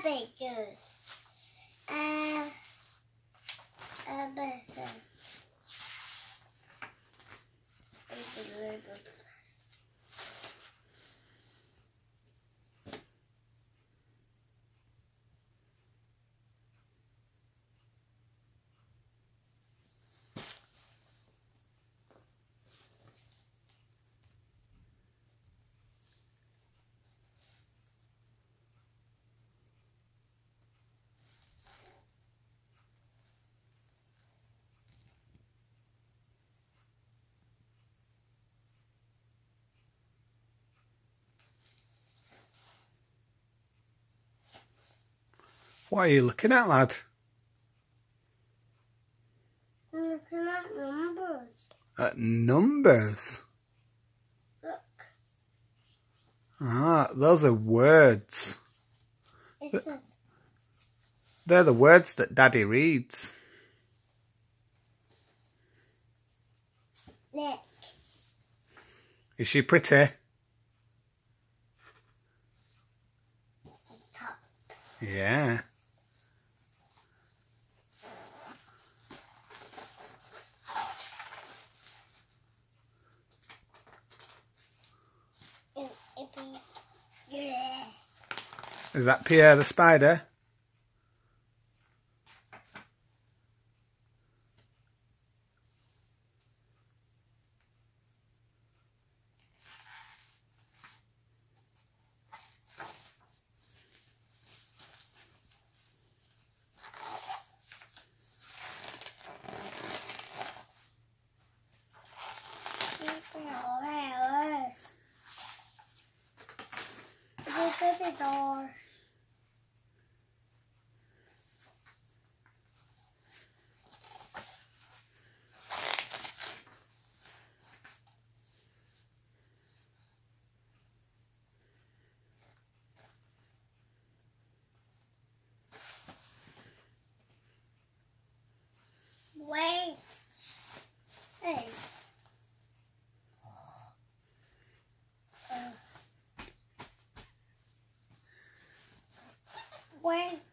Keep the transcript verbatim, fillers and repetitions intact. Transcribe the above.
big goose. Uh, a better. What are you looking at, lad? I'm looking at numbers. At numbers? Look. Ah, those are words. It's a... They're the words that Daddy reads. Look. Is she pretty? Top. Yeah. Yeah. Is that Pierre the spider? The door. Wait. Hey. Uh. Wait.